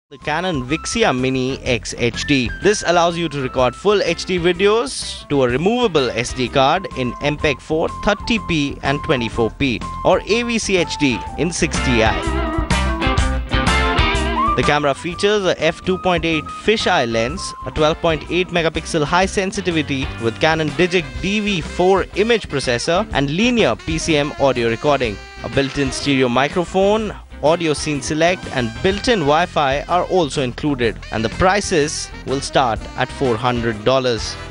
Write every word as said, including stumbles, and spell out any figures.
The Canon Vixia Mini X H D. This allows you to record full H D videos to a removable S D card in M P E G four, thirty p and twenty-four p or A V C H D in sixty i. The camera features a f two point eight fisheye lens, a twelve point eight megapixel high sensitivity with Canon Digic D V four image processor and linear P C M audio recording. A built-in stereo microphone, audio scene select and built-in Wi-Fi are also included, and the prices will start at four hundred dollars.